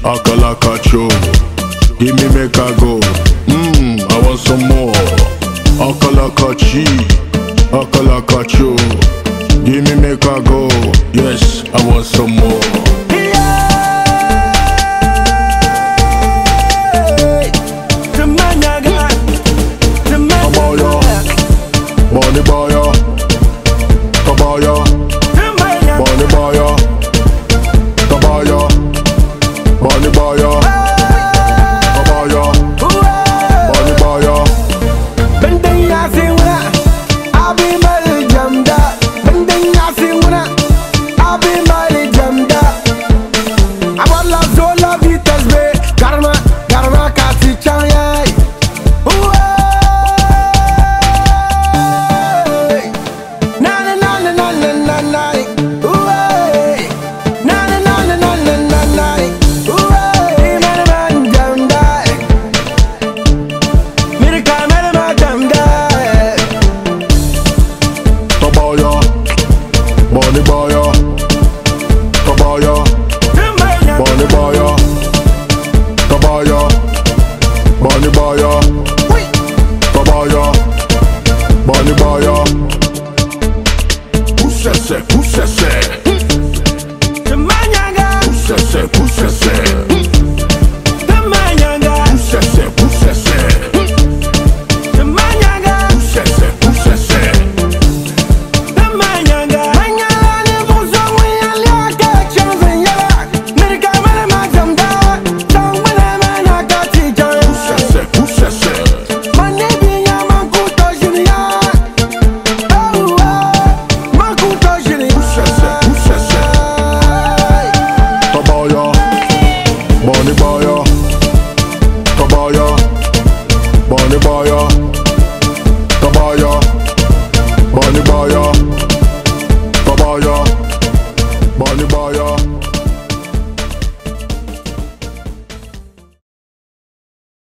Akalakacho, give me make I go. I want some more. Akalakachi, akalakacho, give me make I go. Yes, I want some more. Tabaaya, Tabaaya, Tabaaya, Tabaaya, Tabaaya, Tabaaya, Tabaaya. Bending Yasimuna, I'll be my jamda. Bending Yasimuna, I'll be my jamda. I want love, so love you, Tasbe. Karma, Karma, Kasi Chaya. Tabaaya, Tabaaya, Tabaaya,